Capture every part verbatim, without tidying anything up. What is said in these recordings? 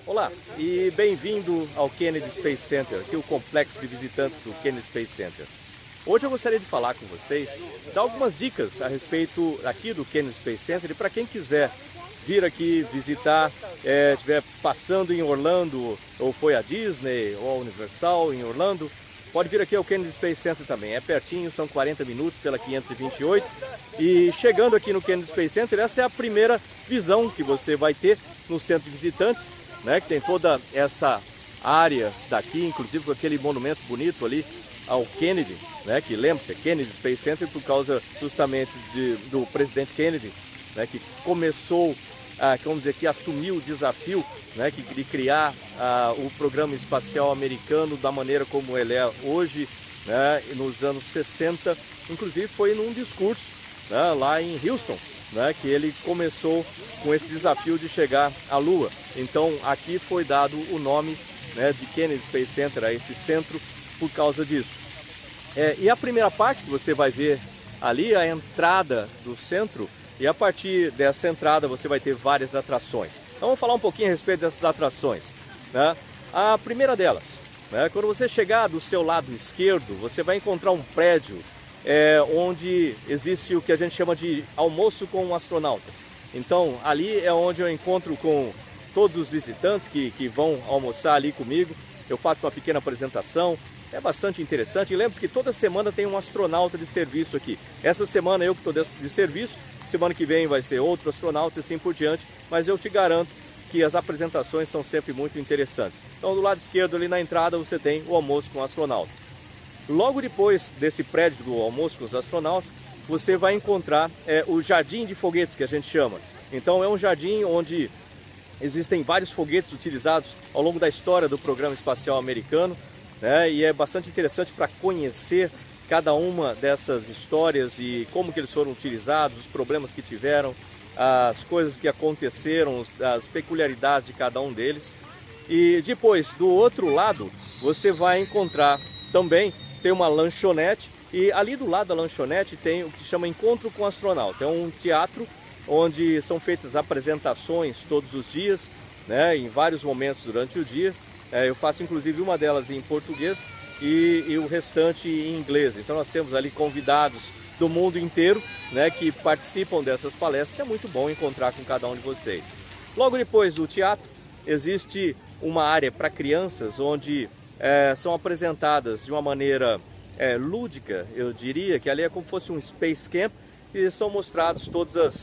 Olá e bem-vindo ao Kennedy Space Center, aqui o complexo de visitantes do Kennedy Space Center. Hoje eu gostaria de falar com vocês, dar algumas dicas a respeito aqui do Kennedy Space Center e para quem quiser vir aqui visitar, é, estiver passando em Orlando, ou foi a Disney ou a Universal em Orlando, pode vir aqui ao Kennedy Space Center também. É pertinho, são quarenta minutos pela quinhentos e vinte e oito. E chegando aqui no Kennedy Space Center, essa é a primeira visão que você vai ter no centro de visitantes, né, que tem toda essa área daqui, inclusive com aquele monumento bonito ali ao Kennedy, né, que lembre-se, é Kennedy Space Center por causa justamente de, do presidente Kennedy, né, que começou, ah, vamos dizer, que assumiu o desafio, né, que, de criar ah, o programa espacial americano da maneira como ele é hoje, né, nos anos sessenta, inclusive foi num discurso, né, lá em Houston, né, que ele começou com esse desafio de chegar à Lua. Então aqui foi dado o nome, né, de Kennedy Space Center, a esse centro, por causa disso. É, e a primeira parte que você vai ver ali, a entrada do centro, e a partir dessa entrada você vai ter várias atrações. Então vamos falar um pouquinho a respeito dessas atrações, né? A primeira delas, né, quando você chegar do seu lado esquerdo, você vai encontrar um prédio É, onde existe o que a gente chama de almoço com um astronauta. Então ali é onde eu encontro com todos os visitantes que, que vão almoçar ali comigo. Eu faço uma pequena apresentação, é bastante interessante. E lembre-se que toda semana tem um astronauta de serviço aqui. Essa semana eu que estou de serviço, semana que vem vai ser outro astronauta e assim por diante, mas eu te garanto que as apresentações são sempre muito interessantes. Então do lado esquerdo ali na entrada você tem o almoço com o astronauta. Logo depois desse prédio do almoço com os astronautas, você vai encontrar é, o jardim de foguetes, que a gente chama. Então é um jardim onde existem vários foguetes utilizados ao longo da história do programa espacial americano, né, e é bastante interessante para conhecer cada uma dessas histórias e como que eles foram utilizados, os problemas que tiveram, as coisas que aconteceram, as peculiaridades de cada um deles. E depois, do outro lado, você vai encontrar também tem uma lanchonete, e ali do lado da lanchonete tem o que se chama Encontro com o Astronauta. É um teatro onde são feitas apresentações todos os dias, né, em vários momentos durante o dia. É, eu faço inclusive uma delas em português e, e o restante em inglês. Então nós temos ali convidados do mundo inteiro, né, que participam dessas palestras. É muito bom encontrar com cada um de vocês. Logo depois do teatro existe uma área para crianças onde É, são apresentadas de uma maneira é, lúdica, eu diria, que ali é como se fosse um Space Camp, e são mostrados todas as,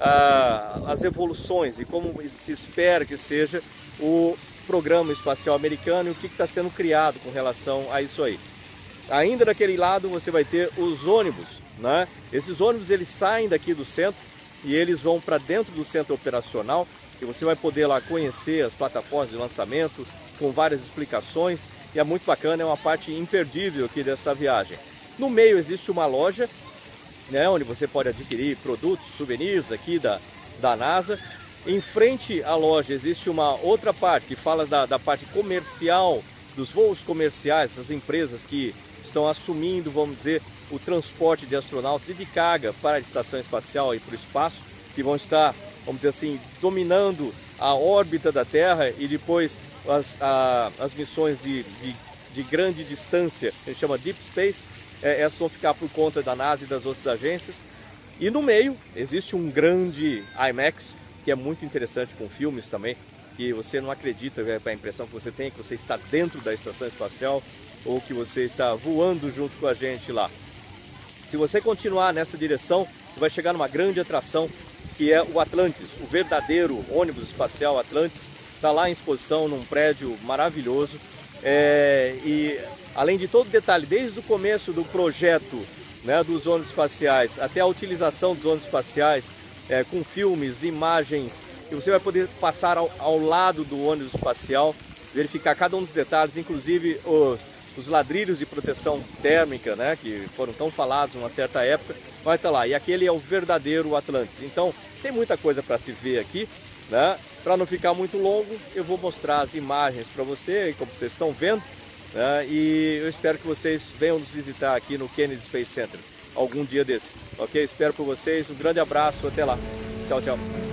a, as evoluções e como se espera que seja o programa espacial americano e o que está sendo criado com relação a isso aí. Ainda daquele lado você vai ter os ônibus, né? Esses ônibus eles saem daqui do centro e eles vão para dentro do centro operacional, e você vai poder lá conhecer as plataformas de lançamento com várias explicações, e é muito bacana, é uma parte imperdível aqui dessa viagem. No meio existe uma loja, né, onde você pode adquirir produtos, souvenirs aqui da, da NASA. Em frente à loja existe uma outra parte que fala da, da parte comercial, dos voos comerciais, as empresas que estão assumindo, vamos dizer, o transporte de astronautas e de carga para a estação espacial e para o espaço, que vão estar, vamos dizer assim, dominando a órbita da Terra, e depois as, a, as missões de, de, de grande distância, a gente chama Deep Space, é, essas vão ficar por conta da NASA e das outras agências. E no meio existe um grande IMAX, que é muito interessante, com filmes também, que você não acredita, é a impressão que você tem, que você está dentro da estação espacial ou que você está voando junto com a gente lá. Se você continuar nessa direção, você vai chegar numa grande atração, que é o Atlantis, o verdadeiro ônibus espacial Atlantis. Está lá em exposição num prédio maravilhoso, é, e além de todo detalhe, desde o começo do projeto, né, dos ônibus espaciais até a utilização dos ônibus espaciais, é, com filmes, imagens, e você vai poder passar ao, ao lado do ônibus espacial, verificar cada um dos detalhes, inclusive os, os ladrilhos de proteção térmica, né, que foram tão falados em uma certa época, vai estar lá. E aquele é o verdadeiro Atlantis. Então tem muita coisa para se ver aqui, né? Para não ficar muito longo, eu vou mostrar as imagens para você, como vocês estão vendo, né? E eu espero que vocês venham nos visitar aqui no Kennedy Space Center algum dia desse, ok? Espero por vocês, um grande abraço, até lá, tchau, tchau.